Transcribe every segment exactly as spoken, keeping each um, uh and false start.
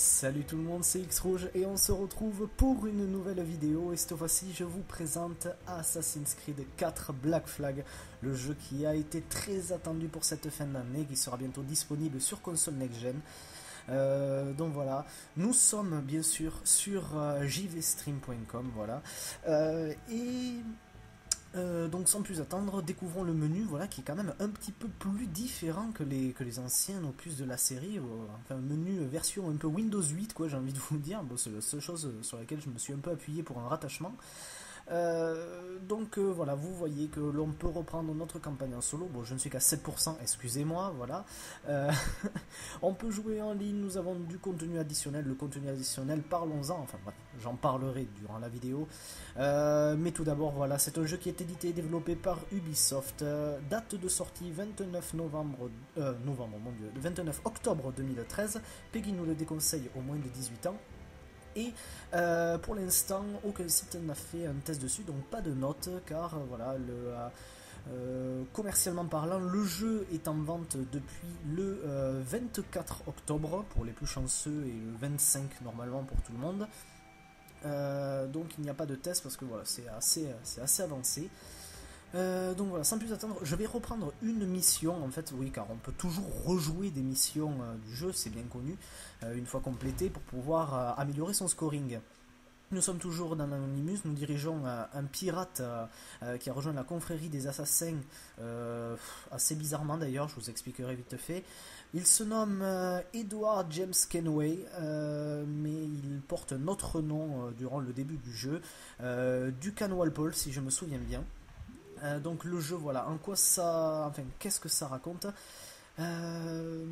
salut tout le monde, c'est X-Rouge et on se retrouve pour une nouvelle vidéo. Et cette fois-ci je vous présente Assassin's Creed quatre Black Flag, le jeu qui a été très attendu pour cette fin d'année, qui sera bientôt disponible sur console next-gen. Euh, donc voilà, nous sommes bien sûr sur euh, j v stream point com, voilà. Euh, et... Euh, donc sans plus attendre, découvrons le menu, voilà, qui est quand même un petit peu plus différent que les, que les anciens opus de la série, euh, enfin un menu version un peu Windows huit, quoi, j'ai envie de vous dire. Bon, c'est la seule chose sur laquelle je me suis un peu appuyé pour un rattachement. Euh, donc euh, voilà, vous voyez que l'on peut reprendre notre campagne en solo. Bon, je ne suis qu'à sept pour cent, excusez-moi, voilà. Euh, on peut jouer en ligne, nous avons du contenu additionnel. Le contenu additionnel, parlons-en, enfin bref, j'en parlerai durant la vidéo. Euh, mais tout d'abord, voilà, c'est un jeu qui est édité et développé par Ubisoft. Euh, date de sortie vingt-neuf novembre, euh, novembre, mon Dieu, vingt-neuf octobre deux mille treize. Peggy nous le déconseille au moins de dix-huit ans. Et euh, pour l'instant, aucun site n'a fait un test dessus, donc pas de notes, car euh, voilà, le, euh, euh, commercialement parlant, le jeu est en vente depuis le euh, vingt-quatre octobre pour les plus chanceux et le vingt-cinq normalement pour tout le monde. Euh, donc il n'y a pas de test parce que voilà, c'est assez, c'est assez avancé. Euh, donc voilà, sans plus attendre, je vais reprendre une mission, en fait, oui, car on peut toujours rejouer des missions euh, du jeu, c'est bien connu, euh, une fois complétées, pour pouvoir euh, améliorer son scoring. Nous sommes toujours dans l'Anonymous, nous dirigeons euh, un pirate euh, euh, qui a rejoint la confrérie des assassins, euh, assez bizarrement d'ailleurs, je vous expliquerai vite fait. Il se nomme euh, Edward James Kenway, euh, mais il porte un autre nom euh, durant le début du jeu, euh, Duncan Walpole si je me souviens bien. Euh, donc le jeu, voilà, en quoi ça... Enfin, qu'est-ce que ça raconte? euh,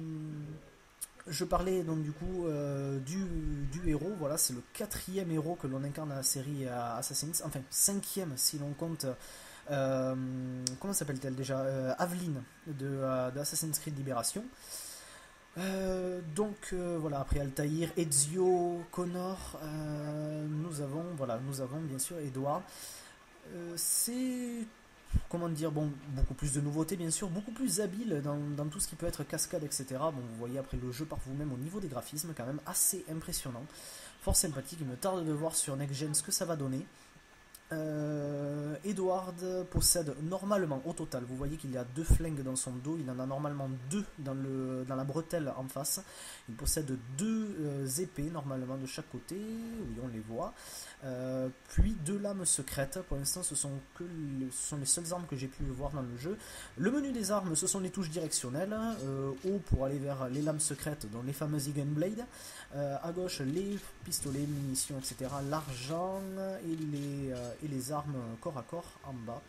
Je parlais donc du coup euh, du, du héros, voilà, c'est le quatrième héros que l'on incarne dans la série euh, Assassin's, enfin cinquième si l'on compte... Euh, comment s'appelle-t-elle déjà euh, Aveline de, euh, de Assassin's Creed Libération. Euh, donc euh, voilà, après Altaïr, Ezio, Connor, euh, nous avons, voilà, nous avons bien sûr Edward. Euh, c'est... Comment dire, bon, beaucoup plus de nouveautés bien sûr, beaucoup plus habile dans, dans tout ce qui peut être cascade, et cetera. Bon, vous voyez après le jeu par vous-même au niveau des graphismes, quand même assez impressionnant, fort sympathique. Il me tarde de voir sur Next Gen ce que ça va donner. Euh, Edward possède normalement au total, vous voyez qu'il y a deux flingues dans son dos, il en a normalement deux dans, le, dans la bretelle en face. Il possède deux euh, épées normalement de chaque côté, oui on les voit. Euh, puis deux lames secrètes, pour l'instant ce sont que le, ce sont les seules armes que j'ai pu voir dans le jeu. Le menu des armes, ce sont les touches directionnelles, euh, haut pour aller vers les lames secrètes, dont les fameuses Egan Blade, euh, à gauche les pistolets, munitions, et cetera, l'argent et les, euh, et les armes corps à corps en bas.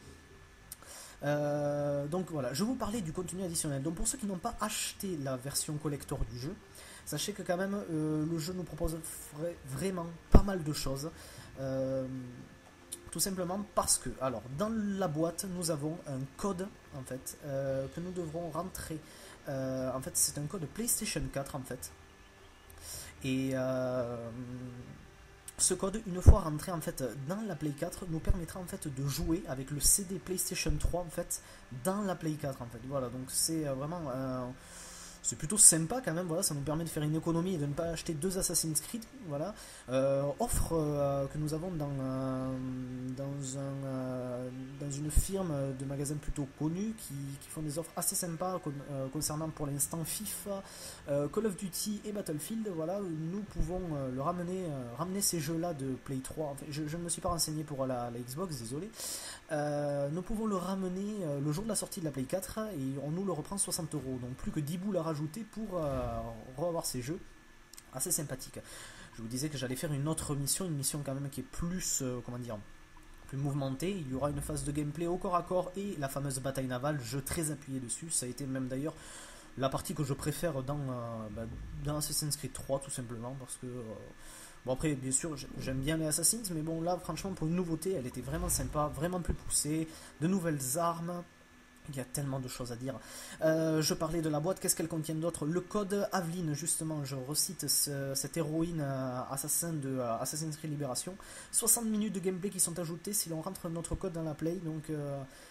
Euh, donc voilà, je vous parlais du contenu additionnel. Donc pour ceux qui n'ont pas acheté la version collector du jeu, sachez que quand même euh, le jeu nous propose vra vraiment pas mal de choses. Euh, tout simplement parce que, alors dans la boîte nous avons un code en fait euh, que nous devrons rentrer. Euh, en fait c'est un code PlayStation quatre en fait. Et euh, ce code, une fois rentré en fait dans la Play quatre, nous permettra en fait de jouer avec le C D PlayStation trois en fait dans la Play quatre en fait. Voilà, donc c'est vraiment euh, c'est plutôt sympa quand même, voilà, ça nous permet de faire une économie et de ne pas acheter deux Assassin's Creed, voilà. Euh, offre euh, que nous avons dans, euh, dans, un, euh, dans une firme de magasins plutôt connus qui, qui font des offres assez sympas con, euh, concernant pour l'instant FIFA, euh, Call of Duty et Battlefield, voilà. Nous pouvons euh, le ramener, euh, ramener ces jeux-là de Play trois, enfin, je, je ne me suis pas renseigné pour la, la Xbox, désolé. Euh, nous pouvons le ramener euh, le jour de la sortie de la Play quatre et on nous le reprend soixante euros, donc plus que dix boules à rajouter pour euh, revoir ces jeux, assez sympathique. Je vous disais que j'allais faire une autre mission, une mission quand même qui est plus, euh, comment dire, plus mouvementée. Il y aura une phase de gameplay au corps à corps et la fameuse bataille navale, jeu très appuyé dessus. Ça a été même d'ailleurs la partie que je préfère dans, euh, bah, dans Assassin's Creed trois tout simplement parce que... Euh, Bon après bien sûr j'aime bien les Assassins, mais bon là franchement pour une nouveauté elle était vraiment sympa, vraiment plus poussée, de nouvelles armes, il y a tellement de choses à dire. Euh, je parlais de la boîte, qu'est-ce qu'elle contient d'autre? Le code Aveline justement, je recite ce, cette héroïne euh, assassin de euh, Assassin's Creed Libération. soixante minutes de gameplay qui sont ajoutées si l'on rentre notre code dans la play, donc euh,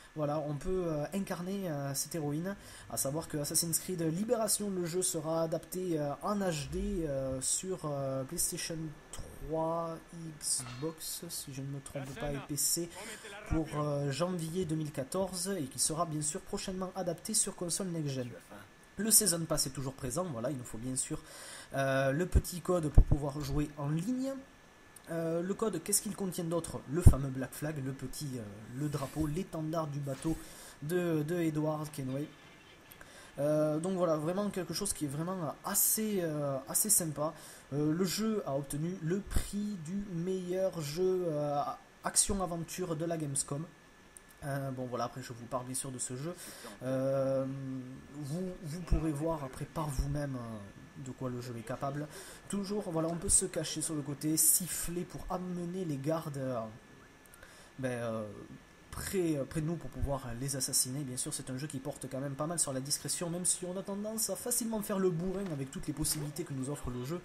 Voilà, on peut euh, incarner euh, cette héroïne, à savoir que Assassin's Creed Libération, le jeu sera adapté euh, en H D euh, sur euh, PlayStation trois, Xbox, si je ne me trompe pas, et P C pour euh, janvier deux mille quatorze, et qui sera bien sûr prochainement adapté sur console next-gen. Le Season Pass est toujours présent, voilà, il nous faut bien sûr euh, le petit code pour pouvoir jouer en ligne. Euh, le code, qu'est-ce qu'il contient d'autre? Le fameux Black Flag, le petit, euh, le drapeau, l'étendard du bateau de, de Edward Kenway. Euh, donc voilà, vraiment quelque chose qui est vraiment assez, euh, assez sympa. Euh, le jeu a obtenu le prix du meilleur jeu euh, action-aventure de la Gamescom. Euh, bon voilà, après je vous parle bien sûr de ce jeu. Euh, vous, vous pourrez voir après par vous-même euh, de quoi le jeu est capable. Toujours, voilà, on peut se cacher sur le côté, siffler pour amener les gardes euh, ben, euh, près, près de nous pour pouvoir les assassiner. Bien sûr, c'est un jeu qui porte quand même pas mal sur la discrétion, même si on a tendance à facilement faire le bourrin avec toutes les possibilités que nous offre le jeu.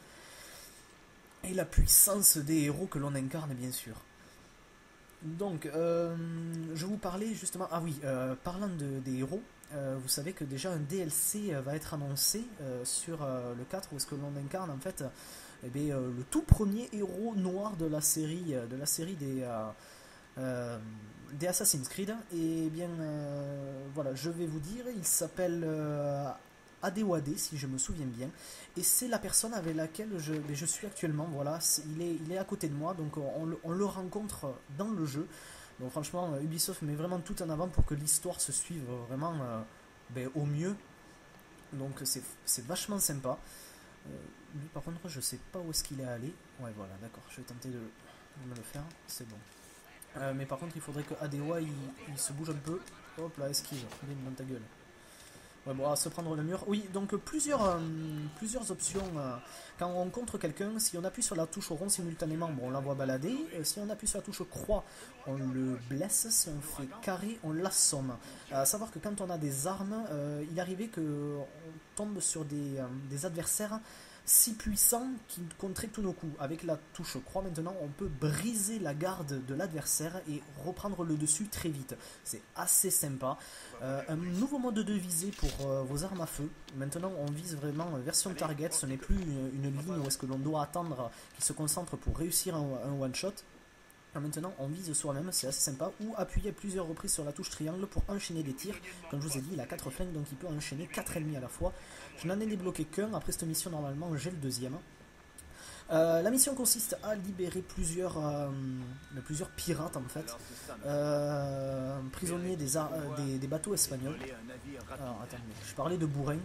Et la puissance des héros que l'on incarne, bien sûr. Donc, euh, je vous parlais justement... Ah oui, euh, parlant de, des héros, euh, vous savez que déjà un D L C va être annoncé euh, sur euh, le quatre, où est-ce que l'on incarne en fait eh bien, euh, le tout premier héros noir de la série, de la série des, euh, euh, des Assassin's Creed. Et bien, euh, voilà, je vais vous dire, il s'appelle... Euh, Adewale, si je me souviens bien, et c'est la personne avec laquelle je, je suis actuellement. Voilà, il est, il est à côté de moi, donc on, on le rencontre dans le jeu. Donc franchement, Ubisoft met vraiment tout en avant pour que l'histoire se suive vraiment euh, ben, au mieux. Donc c'est vachement sympa. Euh, lui par contre, je sais pas où est-ce qu'il est allé. Ouais, voilà, d'accord, je vais tenter de, de me le faire, c'est bon. Euh, mais par contre, il faudrait que Adewale il, il se bouge un peu. Hop là, esquive, bim dans ta gueule. Ouais, bon, à se prendre le mur. Oui, donc plusieurs, euh, plusieurs options. Euh, quand on rencontre quelqu'un, si on appuie sur la touche rond simultanément, bon, on l'envoie balader. Euh, si on appuie sur la touche croix, on le blesse. Si on fait carré, on l'assomme. Euh, à savoir que quand on a des armes, euh, il arrivait qu'on tombe sur des, euh, des adversaires si puissants qu'ils contraient tous nos coups. Avec la touche croix maintenant, on peut briser la garde de l'adversaire et reprendre le dessus très vite. C'est assez sympa. Euh, un nouveau mode de visée pour euh, vos armes à feu. Maintenant on vise vraiment version target, ce n'est plus une, une ligne où est-ce que l'on doit attendre qui se concentre pour réussir un, un one shot. Maintenant on vise soi-même, c'est assez sympa, ou appuyer plusieurs reprises sur la touche triangle pour enchaîner des tirs. Comme je vous ai dit, il a quatre flingues, donc il peut enchaîner quatre ennemis à la fois. Je n'en ai débloqué qu'un, après cette mission normalement j'ai le deuxième. Euh, la mission consiste à libérer plusieurs, euh, plusieurs pirates en fait, euh, prisonniers des, euh, des, des bateaux espagnols. Alors attendez, je parlais de bourrin.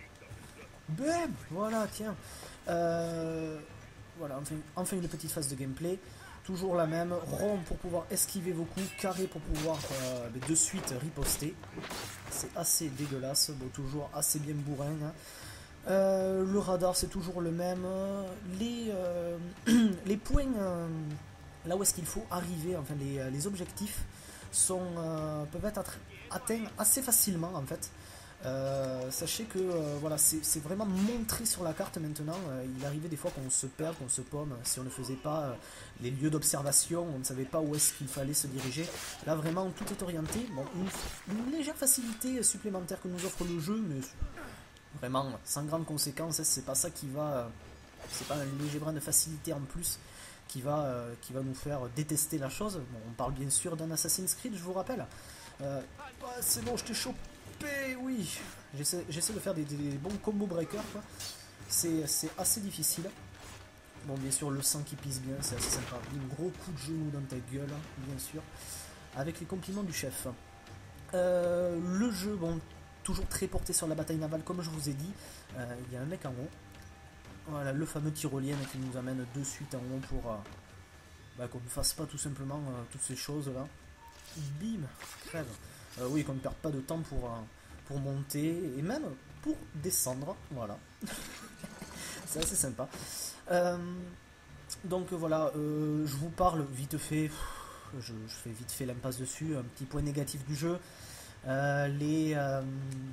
Bam, voilà, tiens. Euh, voilà, enfin, enfin une petite phase de gameplay. Toujours la même, rond pour pouvoir esquiver vos coups, carré pour pouvoir euh, de suite riposter. C'est assez dégueulasse, bon, toujours assez bien bourrin. Hein. Euh, le radar c'est toujours le même. Les, euh, les points, euh, là où est-ce qu'il faut arriver, enfin les, les objectifs sont, euh, peuvent être atteints assez facilement en fait. Euh, sachez que euh, voilà, c'est vraiment montré sur la carte maintenant. Euh, il arrivait des fois qu'on se perd, qu'on se paume si on ne faisait pas euh, les lieux d'observation, on ne savait pas où est-ce qu'il fallait se diriger. Là vraiment tout est orienté. Bon, une, une légère facilité supplémentaire que nous offre le jeu, mais vraiment sans grande conséquence. C'est pas ça qui va, c'est pas un léger brin de facilité en plus qui va, euh, qui va nous faire détester la chose. Bon, on parle bien sûr d'un Assassin's Creed, je vous rappelle. Euh, ouais, c'est bon, je t'ai chopé. Oui, j'essaie de faire des, des bons combo breakers. C'est assez difficile. Bon, bien sûr, le sang qui pisse bien, c'est assez sympa. Un gros coup de genou dans ta gueule, bien sûr. Avec les compliments du chef. Euh, le jeu, bon, toujours très porté sur la bataille navale, comme je vous ai dit. Il euh, y a un mec en haut. Voilà, le fameux tyrolien qui nous amène de suite en haut pour euh, bah, qu'on ne fasse pas tout simplement euh, toutes ces choses-là. Bim, crève. Euh, oui, qu'on ne perde pas de temps pour, euh, pour monter et même pour descendre. Voilà. C'est assez sympa. Euh, donc voilà, euh, je vous parle vite fait. Je, je fais vite fait l'impasse dessus. Un petit point négatif du jeu. Euh, les, euh,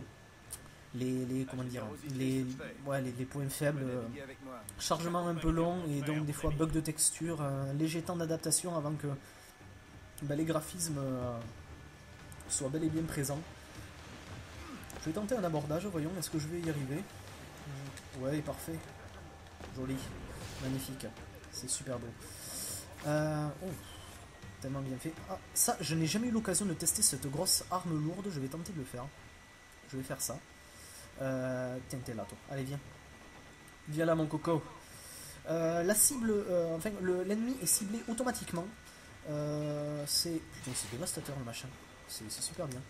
les, les. Comment dire les, ouais, les, les points faibles. Euh, chargement un peu long et donc des fois bug de texture. Un léger temps d'adaptation avant que bah, les graphismes. Euh, soit bel et bien présent. Je vais tenter un abordage, voyons, est-ce que je vais y arriver? Ouais, parfait. Joli, magnifique, c'est super beau. Euh, oh, tellement bien fait. Ah, ça, je n'ai jamais eu l'occasion de tester cette grosse arme lourde, je vais tenter de le faire. Je vais faire ça. Euh, tiens, t'es là, toi. Allez, viens. Viens là, mon coco. Euh, la cible, euh, enfin, l'ennemi est ciblé automatiquement. Euh, c'est... Putain, c'est dévastateur, le machin. C'est super bien.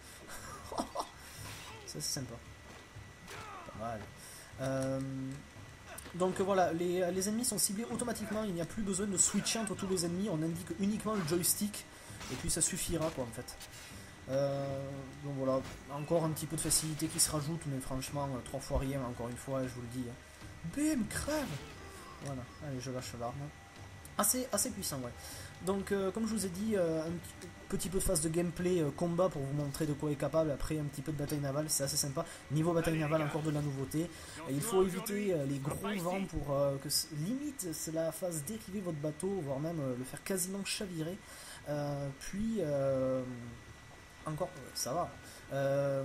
Ça, c'est sympa. Pas mal. Euh, donc voilà, les, les ennemis sont ciblés automatiquement. Il n'y a plus besoin de switcher entre tous les ennemis. On indique uniquement le joystick. Et puis ça suffira, quoi, en fait. Euh, donc voilà, encore un petit peu de facilité qui se rajoute, mais franchement, euh, trois fois rien, encore une fois, je vous le dis. Bim, crève. Voilà, allez, je lâche l'arme. Assez, assez puissant, ouais. Donc, euh, comme je vous ai dit, euh, un petit peu de phase de gameplay euh, combat pour vous montrer de quoi est capable. Après, un petit peu de bataille navale, c'est assez sympa. Niveau bataille navale, encore de la nouveauté. Et il faut éviter euh, les gros vents pour euh, que limite cela fasse dériver votre bateau, voire même euh, le faire quasiment chavirer. Euh, puis, euh, encore, ça va. Euh,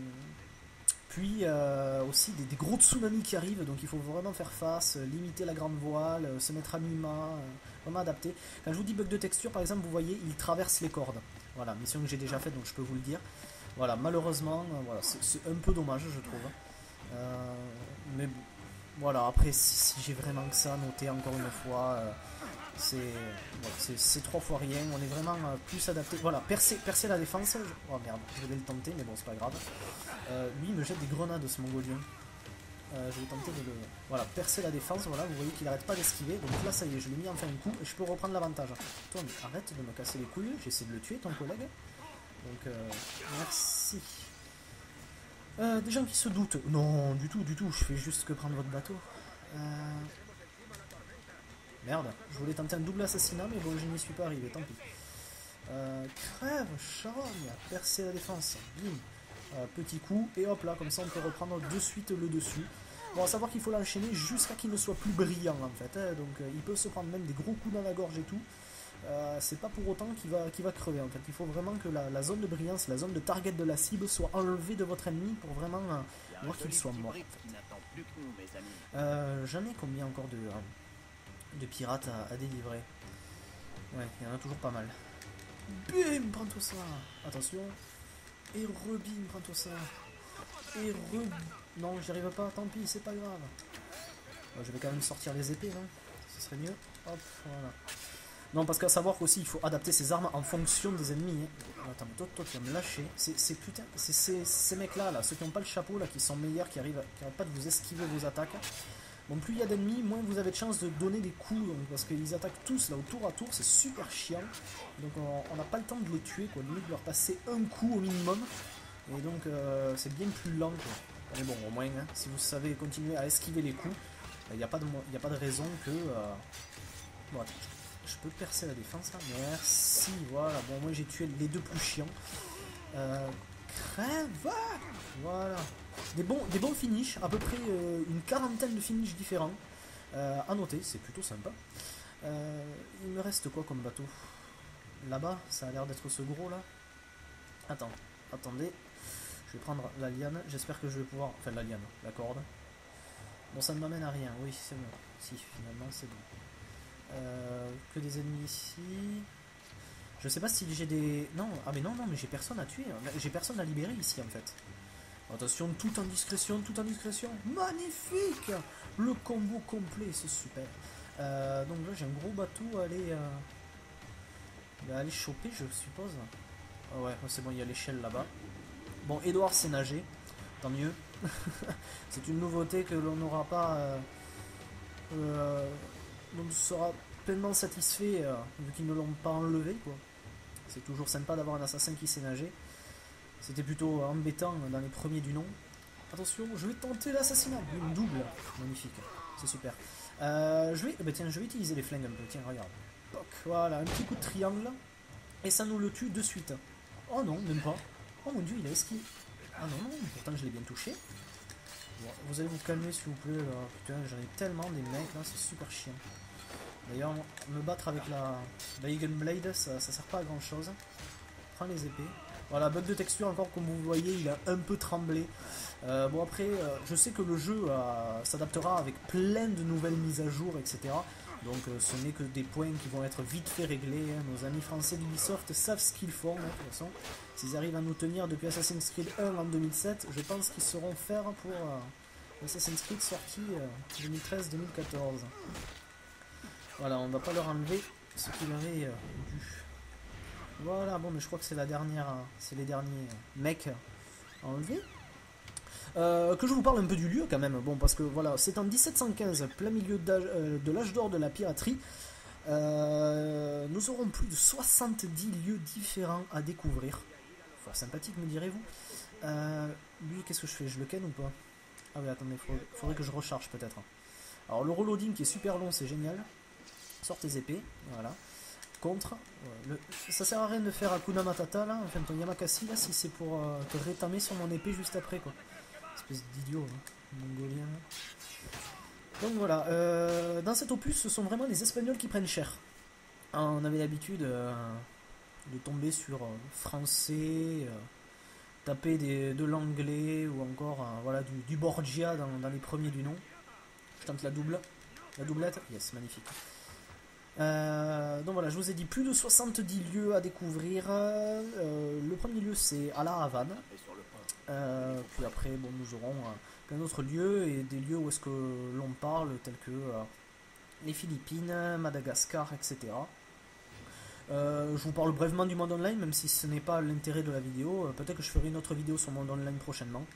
Puis euh, aussi des, des gros tsunamis qui arrivent, donc il faut vraiment faire face, euh, limiter la grande voile, euh, se mettre à mi-mât, euh, vraiment adapter. Quand je vous dis bug de texture, par exemple, vous voyez, il traverse les cordes. Voilà, mission que j'ai déjà faite, donc je peux vous le dire. Voilà, malheureusement, euh, voilà, c'est un peu dommage, je trouve. Euh, mais voilà, après, si, si j'ai vraiment que ça, noté encore une fois, euh, c'est voilà, trois fois rien. On est vraiment euh, plus adapté. Voilà, percer, percer la défense. Je... Oh merde, je vais le tenter, mais bon, c'est pas grave. Euh, lui, il me jette des grenades, ce mongolien. Euh, je vais tenter de le... Voilà, percer la défense, voilà, vous voyez qu'il arrête pas d'esquiver. Donc là, ça y est, je l'ai mis enfin un coup et je peux reprendre l'avantage. Toi, mais arrête de me casser les couilles, j'essaie de le tuer, ton collègue. Donc, euh, merci. Euh, des gens qui se doutent. Non, du tout, du tout, je fais juste que prendre votre bateau. Euh... Merde, je voulais tenter un double assassinat, mais bon, je n'y suis pas arrivé, tant pis. Euh, crève, charogne, percer la défense, bim. Euh, petit coup, et hop là, comme ça on peut reprendre de suite le dessus. Bon, à savoir qu'il faut l'enchaîner jusqu'à qu'il ne soit plus brillant en fait, hein, donc euh, il peut se prendre même des gros coups dans la gorge et tout. Euh, c'est pas pour autant qu'il va, qu'il va crever en fait, il faut vraiment que la, la zone de brillance, la zone de target de la cible soit enlevée de votre ennemi pour vraiment euh, voir qu'il soit mort en fait. Euh, J'en ai combien encore de, euh, de pirates à, à délivrer? Ouais, il y en a toujours pas mal. Bim, prends tout ça. Attention. Et rebim, prends-toi ça. Et re... Non, j'y arrive pas, tant pis, c'est pas grave. Bon, je vais quand même sortir les épées, non? Ce serait mieux. Hop, voilà. Non, parce qu'à savoir qu'aussi, il faut adapter ses armes en fonction des ennemis. Hein. Attends, mais toi, toi, tu vas me lâcher. C'est putain... C'est ces mecs-là, là, ceux qui n'ont pas le chapeau, là, qui sont meilleurs, qui arrivent, qui n'arrêtent pas de vous esquiver vos attaques. Bon, plus il y a d'ennemis, moins vous avez de chance de donner des coups, donc, parce qu'ils attaquent tous, là, au tour à tour, c'est super chiant. Donc on n'a pas le temps de les tuer, quoi, limite de leur passer un coup au minimum. Et donc euh, c'est bien plus lent, quoi. Mais bon, au moins, hein, si vous savez continuer à esquiver les coups, il n'y a, a pas de raison que... Euh... Bon, attends, je, je peux percer la défense, là. Merci, voilà. Bon, moi j'ai tué les deux plus chiants. Euh... Crève. Voilà. Des bons, des bons finishes, à peu près euh, une quarantaine de finishes différents. Euh, à noter, c'est plutôt sympa. Euh, il me reste quoi comme bateau? Là-bas, ça a l'air d'être ce gros là. Attends, attendez. Je vais prendre la liane. J'espère que je vais pouvoir... Enfin, la liane, la corde. Bon, ça ne m'amène à rien. Oui, c'est bon. Si, finalement, c'est bon. Euh, que des ennemis ici. Je sais pas si j'ai des... Non, ah mais non, non, mais j'ai personne à tuer. J'ai personne à libérer ici, en fait. Attention, tout en discrétion, tout en discrétion. Magnifique. Le combo complet, c'est super. Euh, donc là, j'ai un gros bateau à aller... Euh... à aller choper, je suppose. Ah ouais, c'est bon, il y a l'échelle là-bas. Bon, Edouard sait nager, tant mieux. C'est une nouveauté que l'on n'aura pas... Euh, euh, on sera pleinement satisfait euh, vu qu'ils ne l'ont pas enlevé, quoi. C'est toujours sympa d'avoir un assassin qui sait nager. C'était plutôt embêtant dans les premiers du nom. Attention, je vais tenter l'assassinat. Une double. Magnifique, c'est super. Euh, je vais... Bah tiens, je vais utiliser les flingues un peu. Tiens, regarde. Poc, voilà, un petit coup de triangle. Et ça nous le tue de suite. Oh non, même pas. Oh mon dieu, il a esquivé. Ah non, non, pourtant je l'ai bien touché. Bon, vous allez vous calmer s'il vous plaît. Là. Putain, j'en ai tellement des mecs là, c'est super chiant. D'ailleurs, me battre avec la, la Eagle Blade, ça, ça sert pas à grand chose. Prends les épées. Voilà, bug de texture encore, comme vous voyez, il a un peu tremblé. Euh, bon après, euh, je sais que le jeu euh, s'adaptera avec plein de nouvelles mises à jour, et cetera. Donc euh, ce n'est que des points qui vont être vite fait réglés. Hein. Nos amis français d'Ubisoft savent ce qu'ils font, hein, de toute façon. S'ils arrivent à nous tenir depuis Assassin's Creed un en deux mille sept, je pense qu'ils sauront faire pour euh, Assassin's Creed sorti euh, deux mille treize deux mille quatorze. Voilà, on va pas leur enlever ce qu'il avait euh, dû. Voilà, bon, mais je crois que c'est la dernière, hein, c'est les derniers euh, mecs à enlever. Euh, que je vous parle un peu du lieu quand même, bon parce que voilà, c'est en dix-sept cent quinze, plein milieu euh, de l'âge d'or de la piraterie. Euh, nous aurons plus de soixante-dix lieux différents à découvrir. Fort sympathique, me direz-vous. Euh, lui, qu'est-ce que je fais? Je le ken ou pas? Ah oui, attendez, il faudrait, faudrait que je recharge peut-être. Alors le reloading qui est super long, c'est génial. Sort tes épées, voilà. Contre, euh, le, ça sert à rien de faire Hakuna Matata là, enfin ton Yamakasi là, si c'est pour euh, te rétamer sur mon épée juste après quoi. Espèce d'idiot, hein, mongolien. Donc voilà, euh, dans cet opus, ce sont vraiment les Espagnols qui prennent cher. On avait l'habitude euh, de tomber sur euh, français, euh, taper des, de l'anglais ou encore euh, voilà, du, du Borgia dans, dans les premiers du nom. Je tente la double, la doublette, yes, magnifique. Euh, donc voilà, je vous ai dit plus de soixante-dix lieux à découvrir. Euh, le premier lieu c'est à la Havane. Euh, puis après, bon, nous aurons euh, plein d'autres lieux et des lieux où est-ce que l'on parle, tels que euh, les Philippines, Madagascar, et cetera. Euh, je vous parle brièvement du mode online, même si ce n'est pas l'intérêt de la vidéo. Euh, Peut-être que je ferai une autre vidéo sur le mode online prochainement.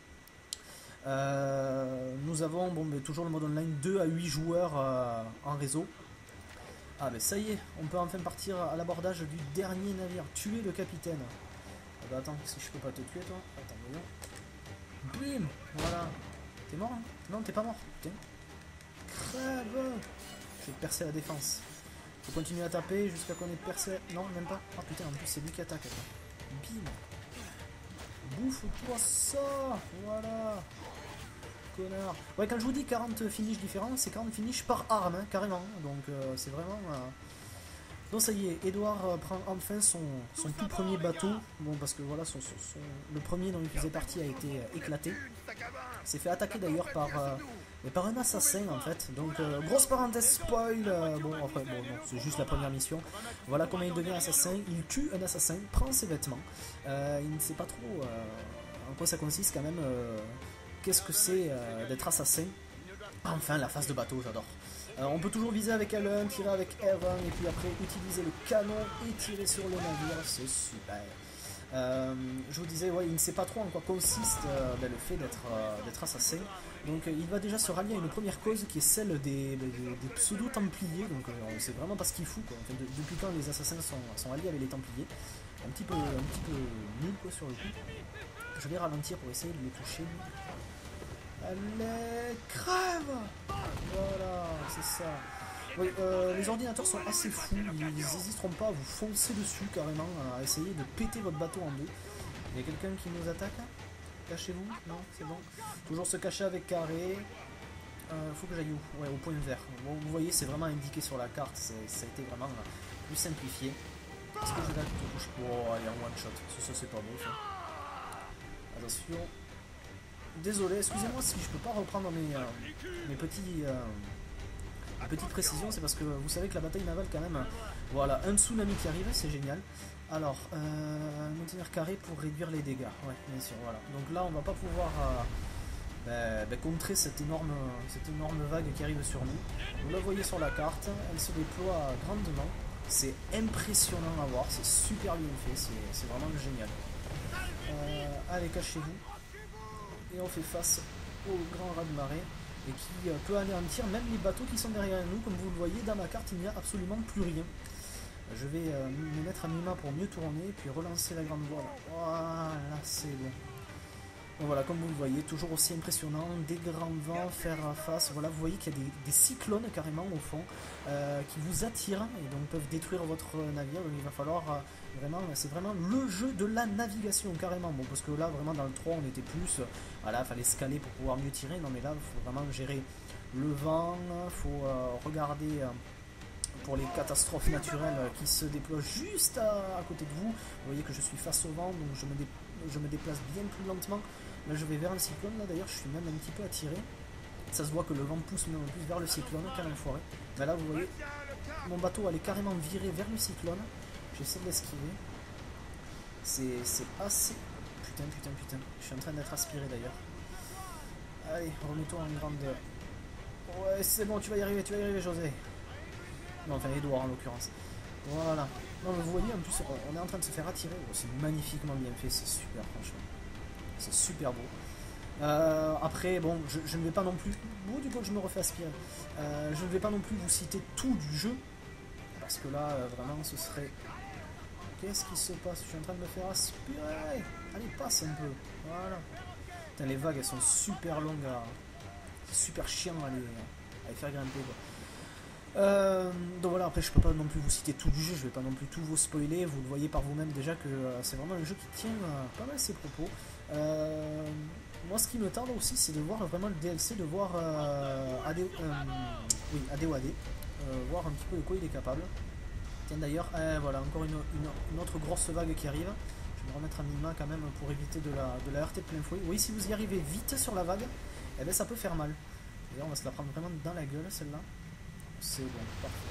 Euh, nous avons bon, ben, toujours le mode online deux à huit joueurs euh, en réseau. Ah ben ça y est, on peut enfin partir à l'abordage du dernier navire, tuer le capitaine. Ah bah attends, si je peux pas te tuer toi. Attends, voyons. Bim. Voilà. T'es mort hein? Non, t'es pas mort. Putain. Crève. Je vais te percer la défense. Faut continuer à taper jusqu'à qu'on ait percé. Non, même pas. Ah putain, en plus c'est lui qui attaque. Attends. Bim. Bouffe-toi ça. Voilà. Connard. Ouais, quand je vous dis quarante finishes différents, c'est quarante finishes par arme, hein, carrément. Donc euh, c'est vraiment... Euh... Donc ça y est, Edouard euh, prend enfin son, son tout premier bateau. Bon, parce que voilà, son, son, son, le premier dont il faisait partie a été euh, éclaté. Il s'est fait attaquer d'ailleurs par, euh, par un assassin en fait. Donc euh, grosse parenthèse spoil. Euh, bon, après, bon, non, c'est juste la première mission. Voilà comment il devient assassin. Il tue un assassin, prend ses vêtements. Euh, il ne sait pas trop euh, en quoi ça consiste quand même. Euh, Qu'est-ce que c'est euh, d'être assassin? Enfin, la phase de bateau, j'adore. Euh, on peut toujours viser avec L un, tirer avec R un, et puis après utiliser le canon et tirer sur le navire, c'est super. Euh, je vous disais, ouais, il ne sait pas trop en quoi consiste euh, ben, le fait d'être euh, d'être assassin. Donc euh, il va déjà se rallier à une première cause qui est celle des, des, des pseudo-templiers. Donc euh, on sait vraiment pas ce qu'il fout, quoi. Enfin, de, depuis quand les assassins sont, sont alliés avec les templiers. Un petit peu, un petit peu nul quoi, sur le coup. Je vais ralentir pour essayer de le toucher. Allez, crève! Voilà, c'est ça. Oui, euh, les ordinateurs sont assez fous, ils n'hésiteront pas à vous foncer dessus carrément, à essayer de péter votre bateau en deux. Il y a quelqu'un qui nous attaque? Cachez-vous? Non, c'est bon. Toujours se cacher avec carré. Euh, faut que j'aille où? Ouais, au point vert. Bon, vous voyez, c'est vraiment indiqué sur la carte, ça a été vraiment plus simplifié. Est-ce que je vais te toucher? Oh, allez, en one shot. Ça, ça c'est pas beau ça. Attention. Désolé, excusez-moi si je peux pas reprendre mes, euh, mes, petits, euh, mes petites précisions, c'est parce que vous savez que la bataille navale quand même, voilà, un tsunami qui arrive, c'est génial. Alors, euh, maintenir carré pour réduire les dégâts, ouais, bien sûr, voilà. Donc là, on va pas pouvoir euh, bah, bah, contrer cette énorme, cette énorme vague qui arrive sur nous. Vous la voyez sur la carte, elle se déploie grandement, c'est impressionnant à voir, c'est super bien fait, c'est vraiment génial. Euh, allez, cachez-vous. Et on fait face au grand raz-de-marée et qui euh, peut anéantir même les bateaux qui sont derrière nous. Comme vous le voyez, dans ma carte, il n'y a absolument plus rien. Je vais euh, me mettre à mi-mât pour mieux tourner, puis relancer la grande voile. Voilà, c'est bon. Donc voilà, comme vous le voyez, toujours aussi impressionnant, des grands vents, faire face. Voilà, vous voyez qu'il y a des, des cyclones carrément au fond euh, qui vous attirent et donc peuvent détruire votre navire. Donc il va falloir euh, vraiment, c'est vraiment le jeu de la navigation carrément. Bon, parce que là, vraiment dans le trois, on était plus, voilà, il fallait scaler pour pouvoir mieux tirer. Non, mais là, il faut vraiment gérer le vent, il faut euh, regarder. Euh, pour les catastrophes naturelles qui se déploient juste à, à côté de vous. Vous voyez que je suis face au vent, donc je me, dé, je me déplace bien plus lentement. Là je vais vers le cyclone, là d'ailleurs je suis même un petit peu attiré. Ça se voit que le vent pousse même plus vers le cyclone, quel enfoiré. Mais là vous voyez, mon bateau allait carrément virer vers le cyclone. J'essaie de l'esquiver. C'est assez... Putain, putain, putain. Je suis en train d'être aspiré d'ailleurs. Allez, remets-toi en grandeur. Ouais, c'est bon, tu vas y arriver, tu vas y arriver, José. Non, enfin, Edouard en l'occurrence. Voilà. Non, mais vous voyez, en plus, on est en train de se faire attirer. Oh, c'est magnifiquement bien fait, c'est super, franchement. C'est super beau. Euh, après, bon, je, je ne vais pas non plus... Oh, du coup, je me refais aspirer. Euh, je ne vais pas non plus vous citer tout du jeu. Parce que là, euh, vraiment, ce serait... Qu'est-ce qui se passe? Je suis en train de me faire aspirer. Allez, passe un peu. Voilà. Putain, les vagues, elles sont super longues à... C'est super chiant à les, à les faire grimper, quoi. Euh, donc voilà, après je peux pas non plus vous citer tout du jeu, je vais pas non plus tout vous spoiler, vous le voyez par vous-même déjà que euh, c'est vraiment un jeu qui tient euh, pas mal ses propos. Euh, moi ce qui me tarde aussi c'est de voir vraiment le D L C, de voir euh, A D, euh, oui, A D O A D, euh, voir un petit peu de quoi il est capable. Tiens d'ailleurs, euh, voilà, encore une, une, une autre grosse vague qui arrive. Je vais me remettre à minima quand même pour éviter de la, de la heurter de plein fouet. Oui, si vous y arrivez vite sur la vague, eh ben, ça peut faire mal. D'ailleurs on va se la prendre vraiment dans la gueule celle-là. C'est bon, parfait.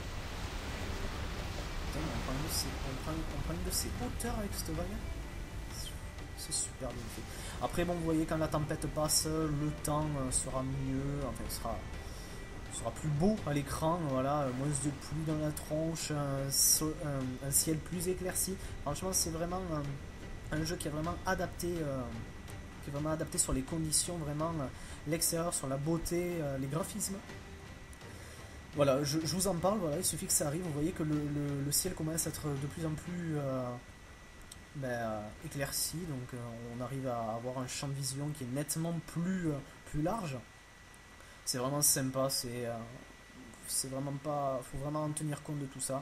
Putain, on prend, une de ces, on, prend, on prend une de ces hauteurs avec cette vague. C'est super bien fait. Après, bon, vous voyez, quand la tempête passe, le temps sera mieux, enfin, sera, sera plus beau à l'écran, voilà, moins de pluie dans la tronche, un, so, un, un ciel plus éclairci. Franchement, c'est vraiment un, un jeu qui est vraiment adapté, euh, qui est vraiment adapté sur les conditions, vraiment, euh, l'extérieur, sur la beauté, euh, les graphismes. Voilà, je, je vous en parle, voilà, il suffit que ça arrive, vous voyez que le, le, le ciel commence à être de plus en plus euh, ben, euh, éclairci, donc euh, on arrive à avoir un champ de vision qui est nettement plus, euh, plus large. C'est vraiment sympa, c'est euh, c'est vraiment pas... faut vraiment en tenir compte de tout ça.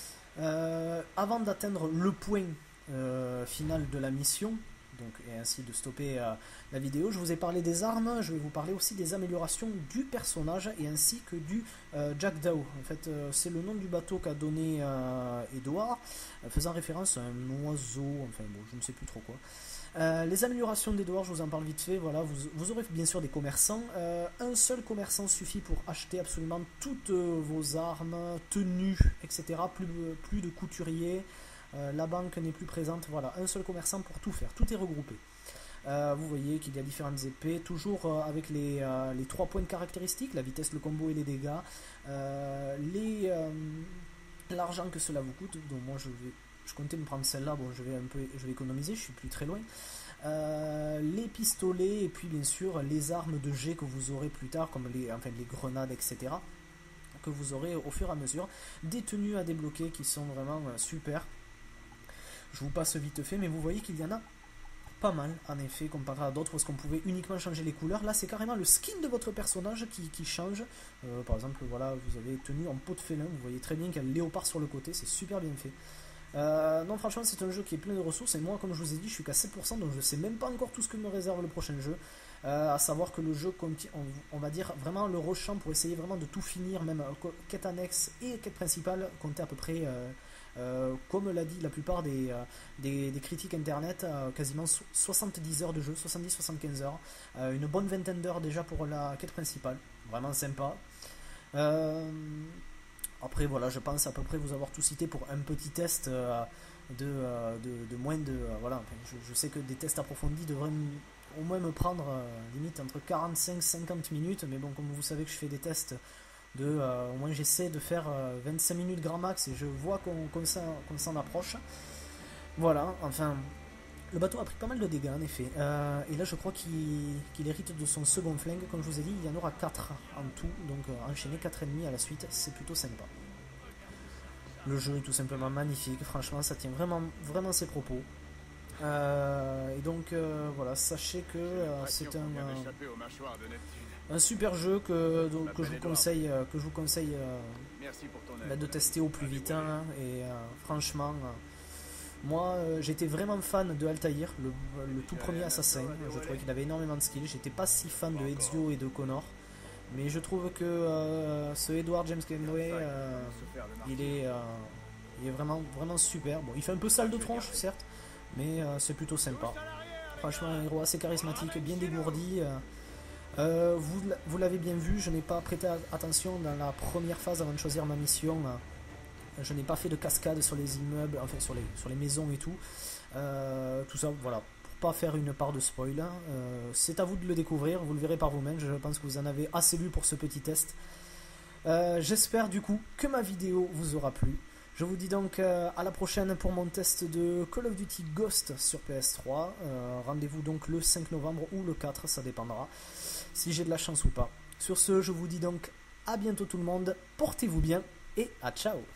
Euh, avant d'atteindre le point euh, final de la mission, donc, et ainsi de stopper euh, la vidéo, je vous ai parlé des armes, je vais vous parler aussi des améliorations du personnage et ainsi que du euh, Jackdaw. En fait, euh, c'est le nom du bateau qu'a donné euh, Edouard, euh, faisant référence à un oiseau, enfin bon, je ne sais plus trop quoi. Euh, les améliorations d'Edouard, je vous en parle vite fait. Voilà, vous, vous aurez bien sûr des commerçants. Euh, un seul commerçant suffit pour acheter absolument toutes euh, vos armes, tenues, et cetera. Plus, plus de couturiers. Euh, la banque n'est plus présente, voilà, un seul commerçant pour tout faire, tout est regroupé. Euh, vous voyez qu'il y a différentes épées, toujours euh, avec les, euh, les trois points de caractéristiques, la vitesse, le combo et les dégâts, euh, les, euh, l'argent que cela vous coûte, donc moi je vais, je comptais me prendre celle-là, bon je vais un peu, je vais économiser, je suis plus très loin. Euh, les pistolets et puis bien sûr les armes de jet que vous aurez plus tard, comme les, enfin, les grenades, et cetera, que vous aurez au fur et à mesure, des tenues à débloquer qui sont vraiment euh, super. Je vous passe vite fait, mais vous voyez qu'il y en a pas mal, en effet, comparé à d'autres, parce qu'on pouvait uniquement changer les couleurs. Là, c'est carrément le skin de votre personnage qui, qui change. Euh, par exemple, voilà, vous avez tenue en peau de félin, vous voyez très bien qu'il y a le léopard sur le côté, c'est super bien fait. Euh, non, franchement, c'est un jeu qui est plein de ressources, et moi, comme je vous ai dit, je suis qu'à sept pour cent, donc je ne sais même pas encore tout ce que me réserve le prochain jeu. Euh, à savoir que le jeu contient, on, on va dire, vraiment le rushant pour essayer vraiment de tout finir, même euh, quête annexe et quête principale, comptait à peu près... Euh, Euh, comme l'a dit la plupart des, euh, des, des critiques internet, euh, quasiment soixante-dix heures de jeu, soixante-dix à soixante-quinze heures, euh, une bonne vingtaine d'heures déjà pour la quête principale, vraiment sympa. Euh, après voilà, je pense à peu près vous avoir tout cité pour un petit test euh, de, euh, de, de moins de... Euh, voilà, enfin, je, je sais que des tests approfondis devraient au moins me prendre euh, limite entre quarante-cinq à cinquante minutes, mais bon, comme vous savez que je fais des tests de, euh, au moins j'essaie de faire euh, vingt-cinq minutes grand max et je vois qu'on qu'on s'en approche. Voilà, enfin, le bateau a pris pas mal de dégâts en effet. Euh, et là je crois qu'il qu'il hérite de son second flingue, comme je vous ai dit, il y en aura quatre en tout, donc euh, enchaîner quatre ennemis à la suite, c'est plutôt sympa. Le jeu est tout simplement magnifique, franchement ça tient vraiment, vraiment ses propos. Euh, et donc euh, voilà, sachez que euh, c'est un... Euh, Un super jeu que, donc, que, je vous conseille, euh, que je vous conseille euh, bah, de tester au plus vite. Hein, et euh, franchement, euh, moi euh, j'étais vraiment fan de Altaïr, le, le tout premier assassin. Je trouvais qu'il avait énormément de skills. J'étais pas si fan de Ezio et de Connor. Mais je trouve que euh, ce Edward James Kenway, euh, il, est, euh, il est vraiment, vraiment super. Bon, il fait un peu sale de tronche, certes, mais euh, c'est plutôt sympa. Franchement, un héros assez charismatique, bien dégourdi. Euh, euh, vous vous l'avez bien vu, je n'ai pas prêté attention dans la première phase avant de choisir ma mission. Je n'ai pas fait de cascade sur les immeubles, enfin sur les, sur les maisons et tout. Euh, tout ça, voilà, pour pas faire une part de spoil. Euh, c'est à vous de le découvrir, vous le verrez par vous-même. Je pense que vous en avez assez lu pour ce petit test. Euh, J'espère du coup que ma vidéo vous aura plu. Je vous dis donc euh, à la prochaine pour mon test de Call of Duty Ghost sur P S trois. Euh, Rendez-vous donc le cinq novembre ou le quatre, ça dépendra, si j'ai de la chance ou pas. Sur ce, je vous dis donc à bientôt tout le monde, portez-vous bien et à ciao.